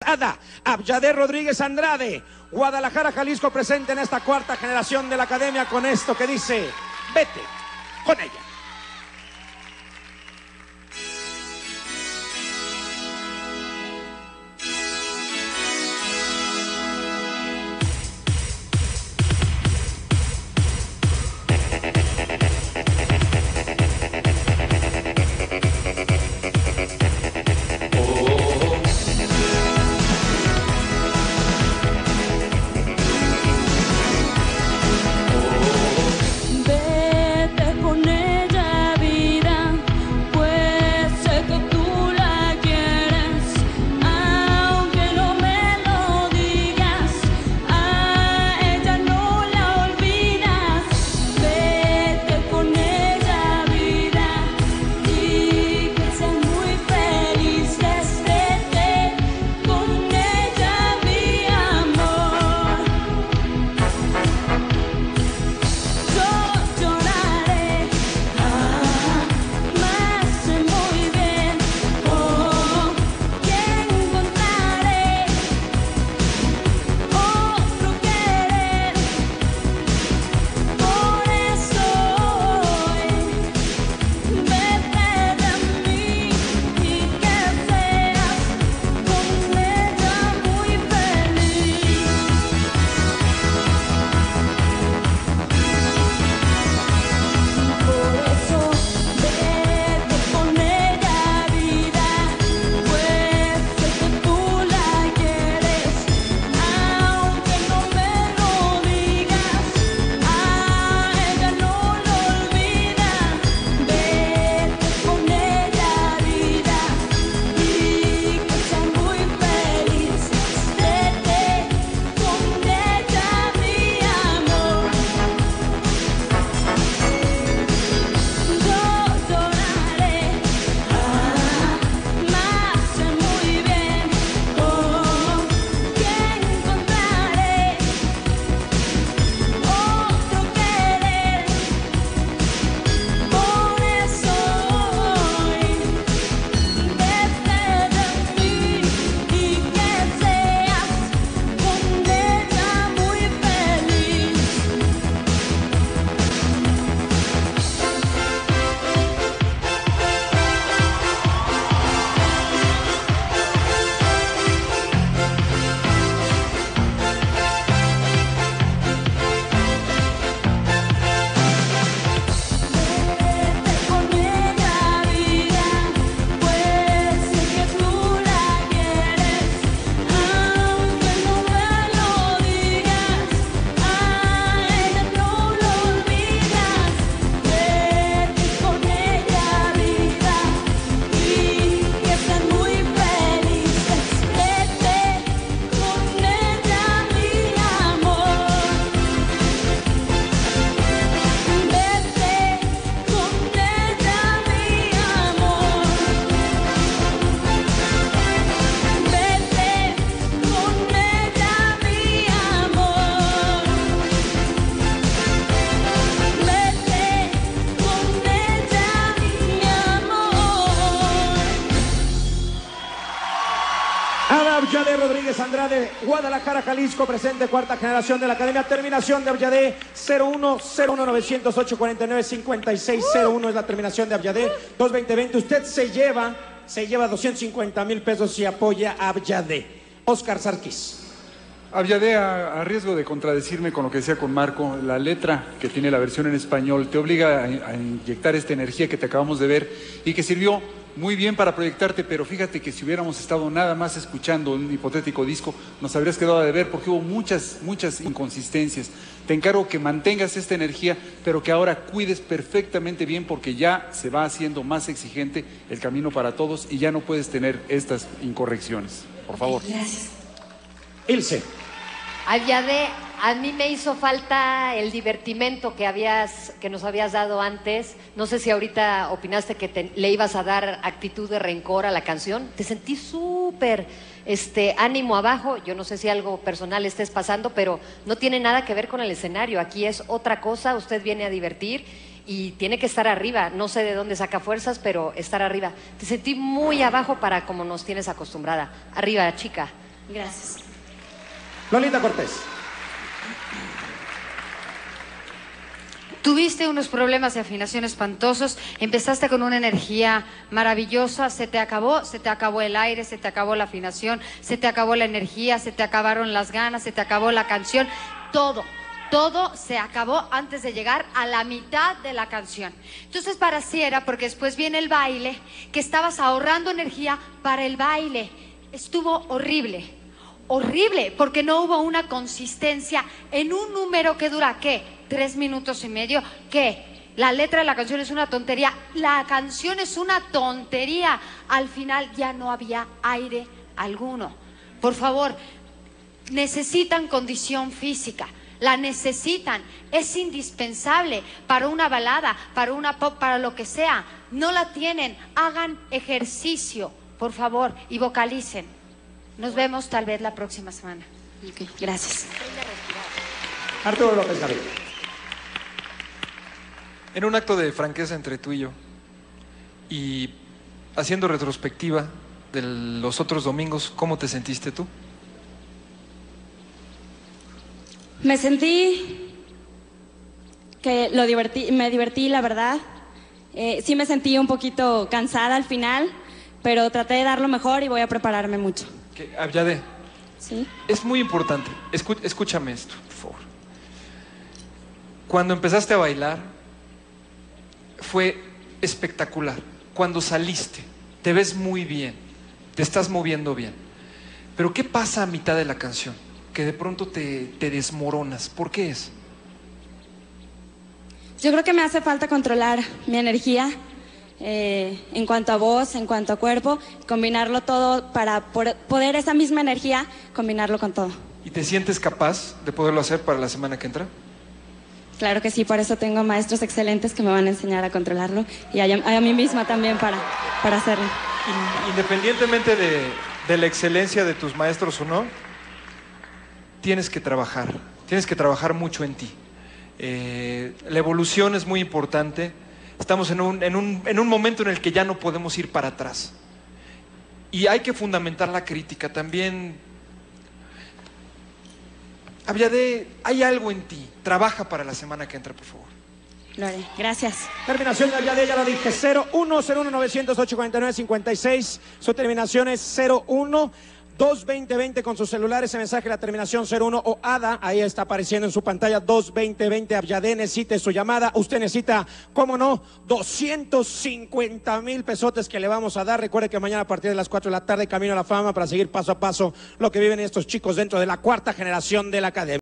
Ada Abyadé Rodríguez Andrade, Guadalajara, Jalisco, presente en esta cuarta generación de la academia con esto que dice: vete con ella. Abyadé Rodríguez Andrade, Guadalajara, Jalisco, presente, cuarta generación de la academia. Terminación de Abyadé 0101-908-49-5601 es la terminación de Abyadé 22020. Usted se lleva 250,000 pesos si apoya a Abyadé. Oscar Sarkis. Abyadé, a riesgo de contradecirme con lo que decía con Marco, la letra que tiene la versión en español te obliga a inyectar esta energía que te acabamos de ver y que sirvió muy bien para proyectarte, pero fíjate que si hubiéramos estado nada más escuchando un hipotético disco, nos habrías quedado de ver porque hubo muchas inconsistencias. Te encargo que mantengas esta energía, pero que ahora cuides perfectamente bien porque ya se va haciendo más exigente el camino para todos y ya no puedes tener estas incorrecciones. Por favor. Gracias. Ilse. Abyadé, a mí me hizo falta el divertimento que nos habías dado antes. No sé si ahorita opinaste que le ibas a dar actitud de rencor a la canción. Te sentí súper ánimo abajo. Yo no sé si algo personal estés pasando, pero no tiene nada que ver con el escenario. Aquí es otra cosa. Usted viene a divertir y tiene que estar arriba. No sé de dónde saca fuerzas, pero estar arriba. Te sentí muy abajo para como nos tienes acostumbrada. Arriba, chica. Gracias. Lolita Cortés. Tuviste unos problemas de afinación espantosos, empezaste con una energía maravillosa, se te acabó el aire, se te acabó la afinación, se te acabó la energía, se te acabaron las ganas, se te acabó la canción, todo se acabó antes de llegar a la mitad de la canción. Entonces pareciera, porque después viene el baile, que estabas ahorrando energía para el baile. Estuvo horrible, porque no hubo una consistencia en un número que dura, ¿qué? 3 minutos y medio, ¿qué? La letra de la canción es una tontería, la canción es una tontería. Al final ya no había aire alguno. Por favor, necesitan condición física. La necesitan, es indispensable para una balada, para una pop, para lo que sea. No la tienen, hagan ejercicio, por favor, y vocalicen. Nos vemos tal vez la próxima semana. Okay, gracias. Arturo López Gaviria. En un acto de franqueza entre tú y yo, y haciendo retrospectiva de los otros domingos, ¿cómo te sentiste tú? Me sentí que me divertí, la verdad. Sí me sentí un poquito cansada al final, pero traté de dar lo mejor y voy a prepararme mucho. Abyadé, ¿sí? Es muy importante, escúchame esto, por favor. Cuando empezaste a bailar, fue espectacular. Cuando saliste, te ves muy bien, te estás moviendo bien. Pero ¿qué pasa a mitad de la canción? Que de pronto te desmoronas. ¿Por qué es? Yo creo que me hace falta controlar mi energía en cuanto a voz, en cuanto a cuerpo, combinarlo todo para poder esa misma energía, combinarlo con todo. ¿Y te sientes capaz de poderlo hacer para la semana que entra? Claro que sí, por eso tengo maestros excelentes que me van a enseñar a controlarlo y a mí misma también para hacerlo. Independientemente de la excelencia de tus maestros o no, tienes que trabajar mucho en ti. La evolución es muy importante. Estamos en un momento en el que ya no podemos ir para atrás. Y hay que fundamentar la crítica también. Abyadé, hay algo en ti. Trabaja para la semana que entra, por favor. Lo haré. Gracias. Terminación de Abyadé, ya lo dije, 01-908-49-56. Su terminación es 01. 22020 con su celular, ese mensaje, la terminación 01 o ADA, ahí está apareciendo en su pantalla, 22020, Abyadé necesite su llamada, usted necesita, cómo no, 250,000 pesotes que le vamos a dar. Recuerde que mañana a partir de las 4 de la tarde, camino a la fama para seguir paso a paso lo que viven estos chicos dentro de la cuarta generación de la academia.